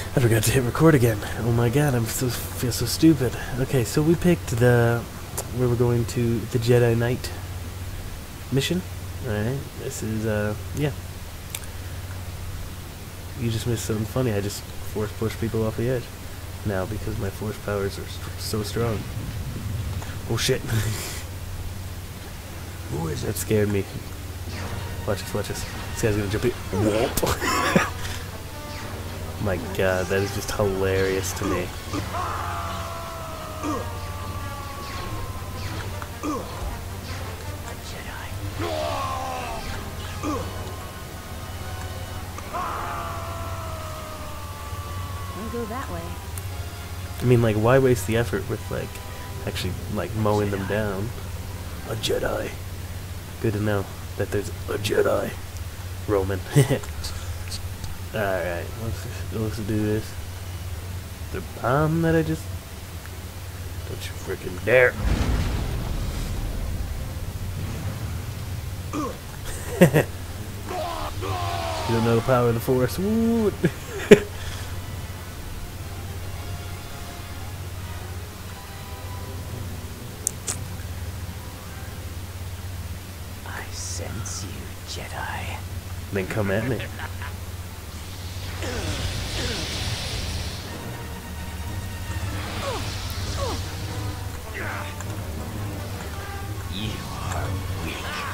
I forgot to hit record again. Oh my god, feel so stupid. Okay, so we picked where we're going to the Jedi Knight mission. Alright, this is, yeah. You just missed something funny. I just force push people off the edge. Now, because my force powers are so strong. Oh shit. Who is That it? scared me. Watch this, watch this. This guy's gonna jump in. Whoop. My god, that is just hilarious to me. I'll go that way. I mean, like, why waste the effort with, like, actually, like, mowing them down? A Jedi. Good to know that there's a Jedi. Roman. Alright, let's do this. The bomb that I just... Don't you freaking dare. You don't know the power of the Force. Woo! I sense you, Jedi. Then come at me. You are weak.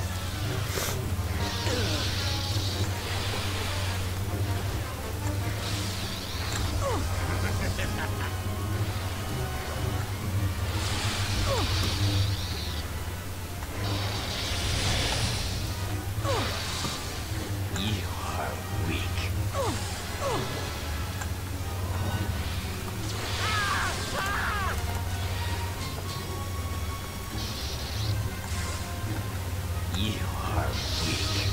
You are weak. You are weak.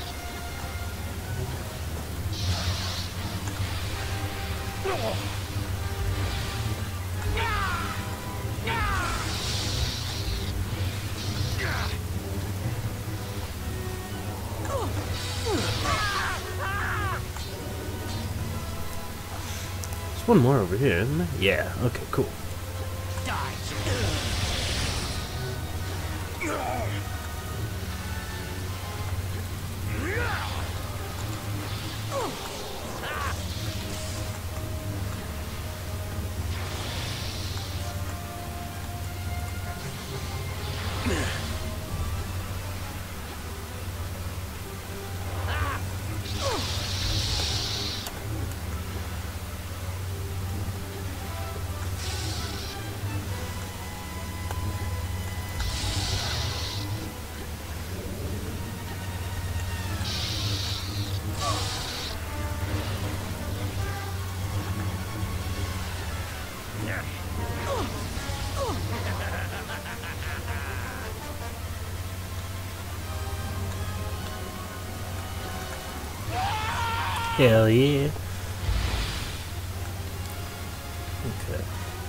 There's one more over here, isn't there? Yeah, okay, cool. Hell yeah. Okay.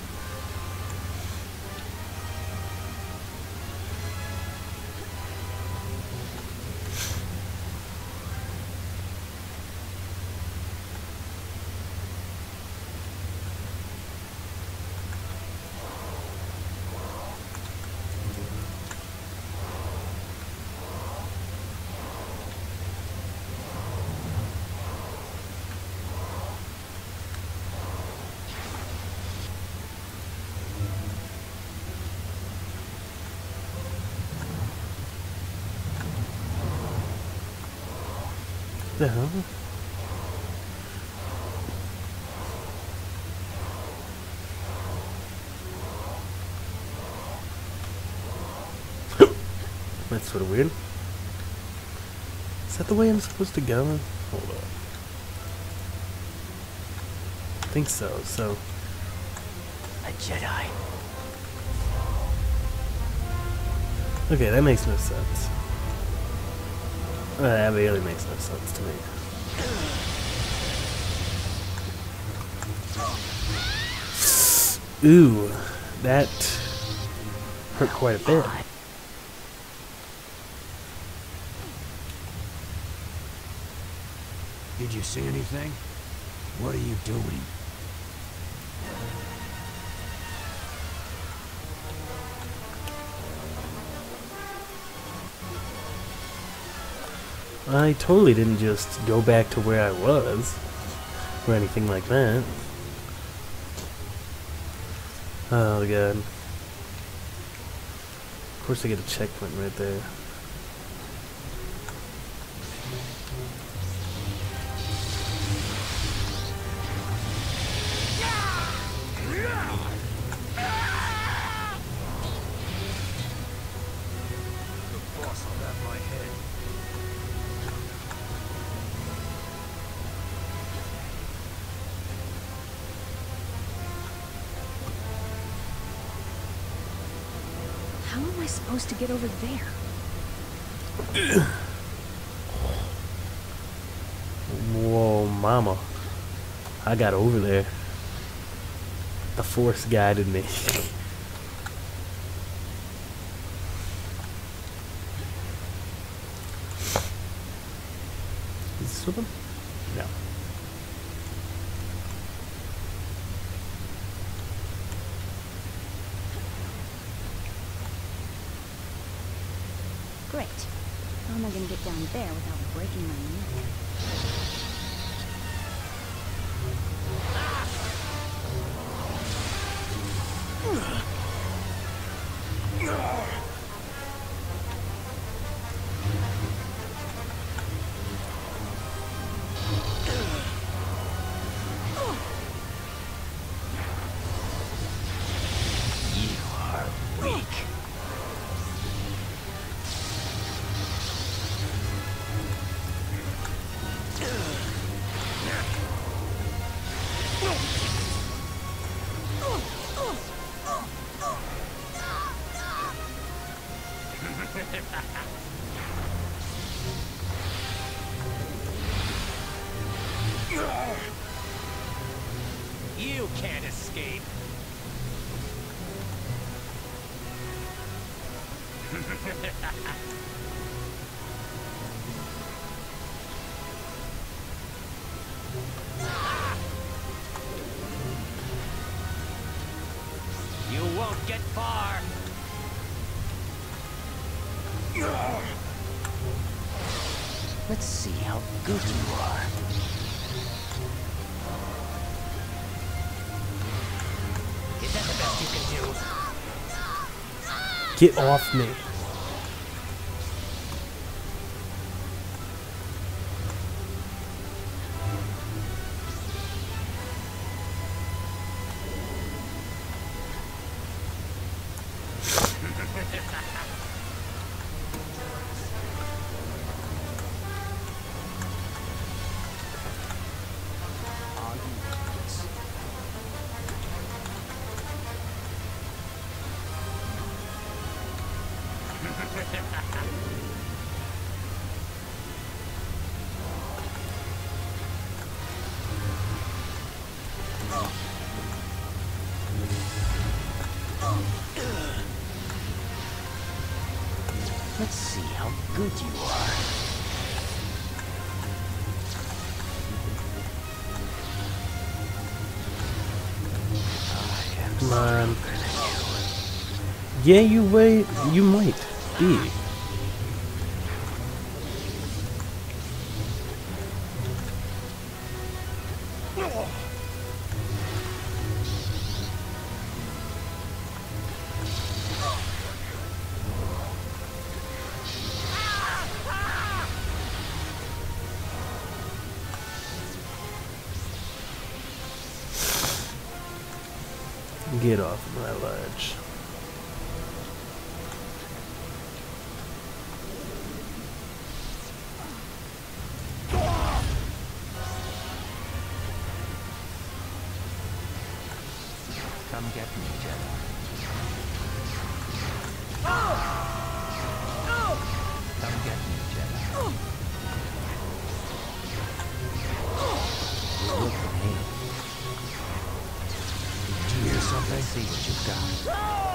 The hell? That's sort of weird. Is that the way I'm supposed to go? Hold on. I think so, so... A Jedi. Okay, that makes no sense. That really makes no sense to me. Ooh, that hurt quite a bit. Did you see anything? What are you doing? I totally didn't just go back to where I was, or anything like that. Oh god. Of course I get a checkpoint right there. How am I supposed to get over there? Whoa, mama. I got over there. The Force guided me. Is this with him? No. Great. How am I gonna get down there without breaking my neck? You are weak. You can't escape. You won't get far. Let's see how good you are. Is that the best you can do? Get off me. Let's see how good you are. Come on. Yeah, you wait. You might be. Get off my ledge. Come get me, Jedi. Come get me, Jedi. Look at me. Do you hear something? See what you've got.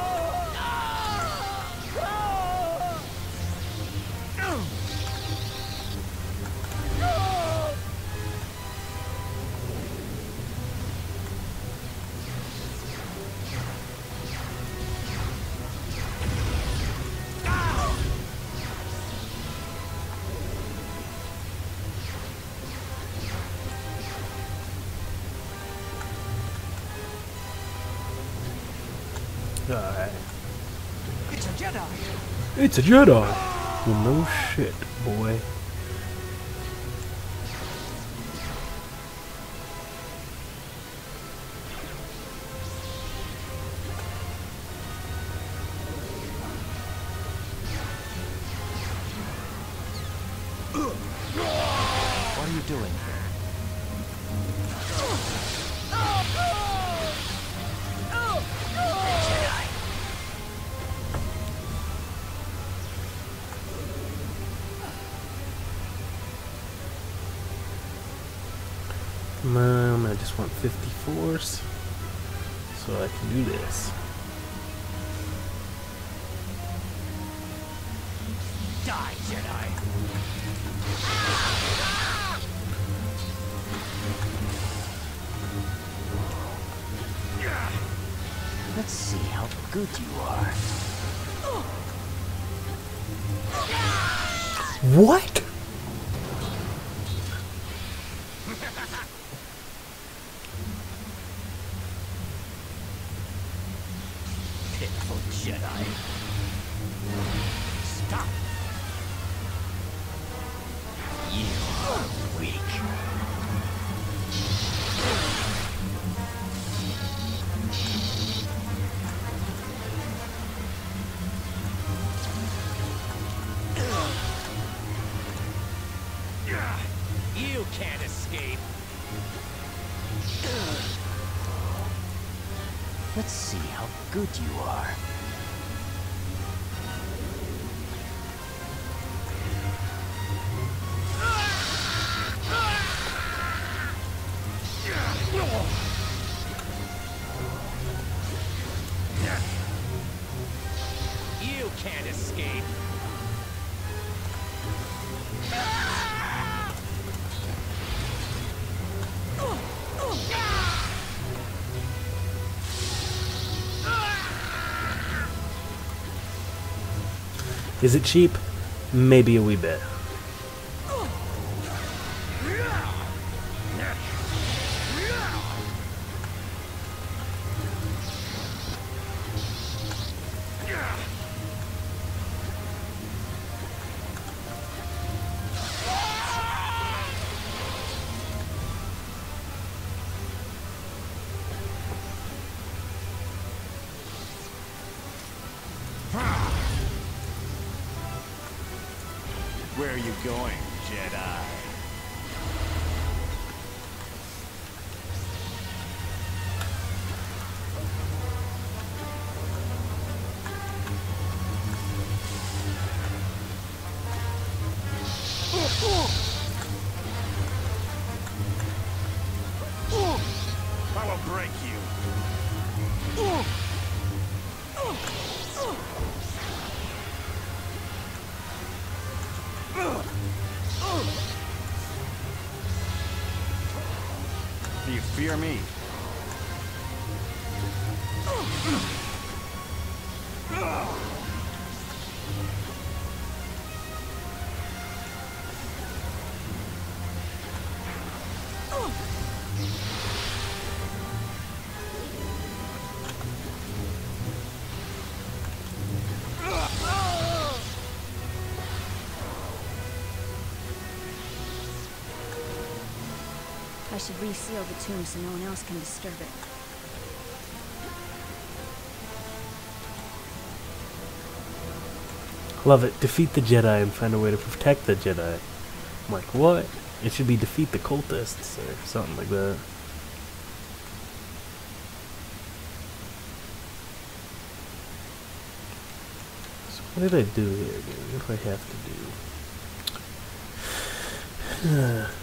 Alright. It's a Jedi! It's a Jedi! Well, no shit, boy. What are you doing here? Jedi. I just want 50 force so I can do this. Die, Jedi! Let's see how good you are. What? Pitiful Jedi. Stop! You are weak. You can't escape. Let's see how good you are. You can't escape. Is it cheap? Maybe a wee bit. Where are you going, Jedi? I will break you. Do you fear me? I should reseal the tomb so no one else can disturb it. Love it. Defeat the Jedi and find a way to protect the Jedi. I'm like, what? It should be defeat the cultists or something like that. So what did I do here, dude? What do I have to do?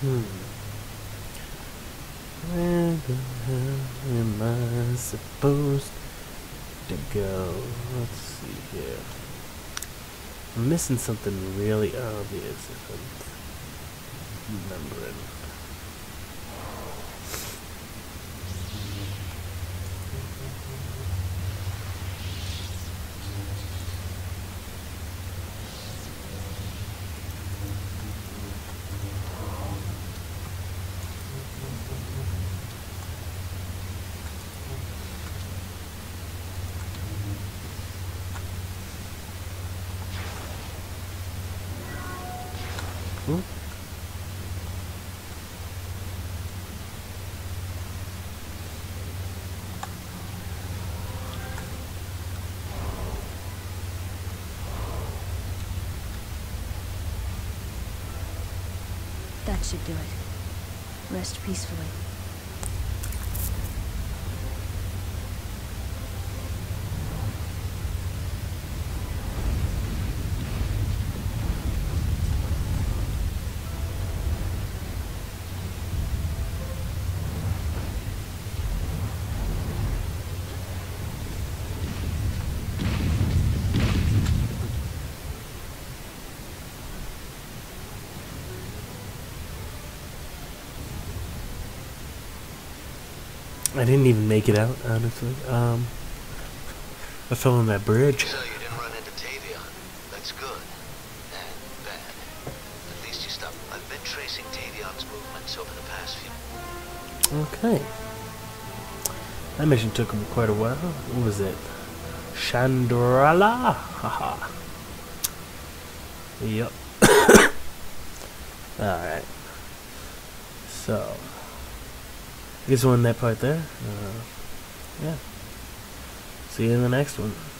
Where the hell am I supposed to go? Let's see here. I'm missing something really obvious if I'm remembering. Hmm? That should do it. Rest peacefully. I didn't even make it out, honestly. I fell on that bridge. So you didn't run into Tavion. That's good. And bad. At least you stopped. I've been tracing Tavion's movements over the past few... Okay. That mission took him quite a while. What was it? Chandrala? Haha. Yep. Alright. So, I guess we'll end that part there. Yeah. See you in the next one.